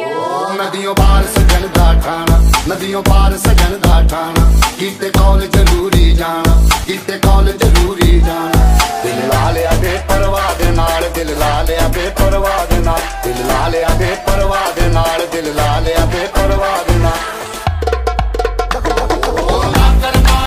नदियों पार सजन दा ठाना, नदियों पार सजन दा ठाना, कीते कॉल जरूरी जाना, कीते कॉल जरूरी जाना, दिल ला लिया दे परवा